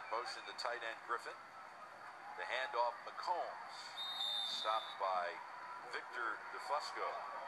Motion to tight end Griffin. The handoff McCombs. Stopped by Victor Fusco.